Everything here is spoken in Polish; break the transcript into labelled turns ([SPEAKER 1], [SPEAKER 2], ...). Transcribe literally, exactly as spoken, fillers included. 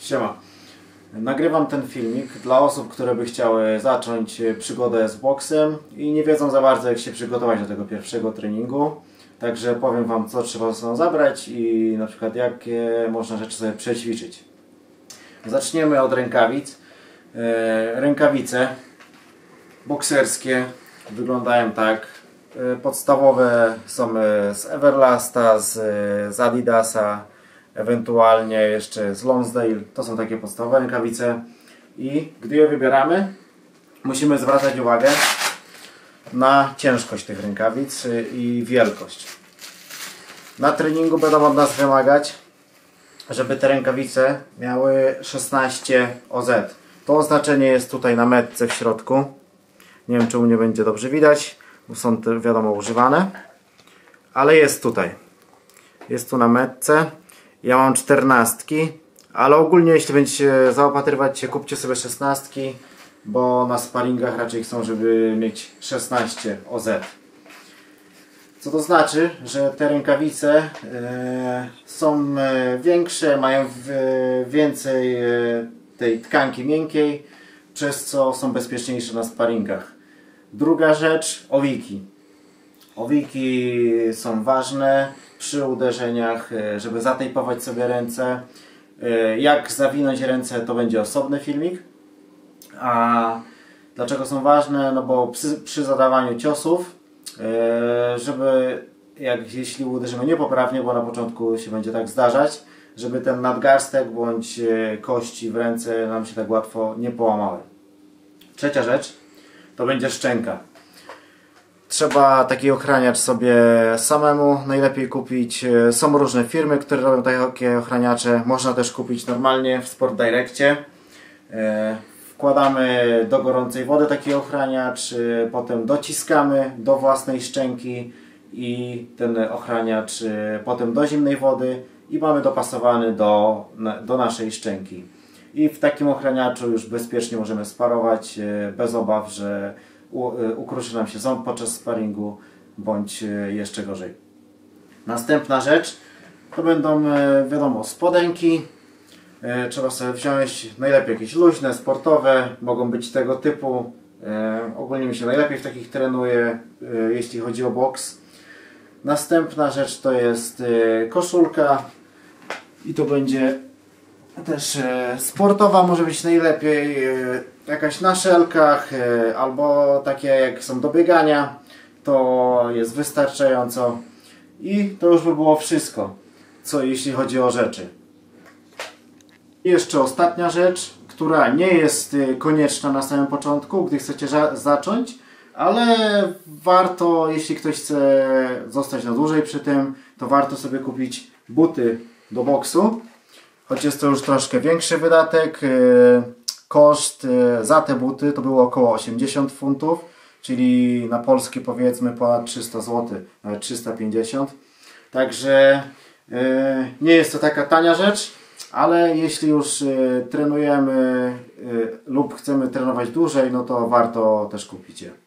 [SPEAKER 1] Siema. Nagrywam ten filmik dla osób, które by chciały zacząć przygodę z boksem i nie wiedzą za bardzo, jak się przygotować do tego pierwszego treningu. Także powiem Wam, co trzeba ze sobą zabrać i na przykład jakie można rzeczy sobie przećwiczyć. Zaczniemy od rękawic. Rękawice bokserskie wyglądają tak. Podstawowe są z Everlasta, z, z Adidasa, ewentualnie jeszcze z Lonsdale. To są takie podstawowe rękawice i gdy je wybieramy, musimy zwracać uwagę na ciężkość tych rękawic i wielkość. Na treningu będą od nas wymagać, żeby te rękawice miały szesnaście O Z. To oznaczenie jest tutaj na metce w środku. Nie wiem, czy u mnie będzie dobrze widać, bo są te, wiadomo, używane, ale jest tutaj. Jest tu na metce. Ja mam czternastki, ale ogólnie jeśli będziecie zaopatrywać się, kupcie sobie szesnastki, bo na sparingach raczej chcą, żeby mieć szesnaście O Z. Co to znaczy, że te rękawice e, są większe, mają w, więcej e, tej tkanki miękkiej, przez co są bezpieczniejsze na sparingach. Druga rzecz, owiki. Owiki są ważne przy uderzeniach, żeby zatejpować sobie ręce. Jak zawinąć ręce, to będzie osobny filmik. A dlaczego są ważne? No bo przy, przy zadawaniu ciosów, żeby jak jeśli uderzymy niepoprawnie, bo na początku się będzie tak zdarzać, żeby ten nadgarstek bądź kości w ręce nam się tak łatwo nie połamały. Trzecia rzecz to będzie szczęka. Trzeba taki ochraniacz sobie samemu najlepiej kupić. Są różne firmy, które robią takie ochraniacze. Można też kupić normalnie w Sport Direccie. Wkładamy do gorącej wody taki ochraniacz, potem dociskamy do własnej szczęki i ten ochraniacz potem do zimnej wody i mamy dopasowany do, do naszej szczęki. I w takim ochraniaczu już bezpiecznie możemy sparować bez obaw, że ukruszy nam się ząb podczas sparingu bądź jeszcze gorzej. Następna rzecz to będą, wiadomo, spodenki. Trzeba sobie wziąć najlepiej jakieś luźne, sportowe, mogą być tego typu. Ogólnie mi się najlepiej w takich trenuje, jeśli chodzi o boks. Następna rzecz to jest koszulka i to będzie też sportowa, może być najlepiej jakaś na szelkach albo takie jak są do biegania, to jest wystarczająco i to już by było wszystko, co jeśli chodzi o rzeczy. I jeszcze ostatnia rzecz, która nie jest konieczna na samym początku, gdy chcecie zacząć, ale warto, jeśli ktoś chce zostać na dłużej przy tym, to warto sobie kupić buty do boksu. Choć jest to już troszkę większy wydatek, koszt za te buty to było około osiemdziesiąt funtów, czyli na polskie powiedzmy ponad trzysta złotych, nawet trzysta pięćdziesiąt. Także nie jest to taka tania rzecz, ale jeśli już trenujemy lub chcemy trenować dłużej, no to warto też kupić je.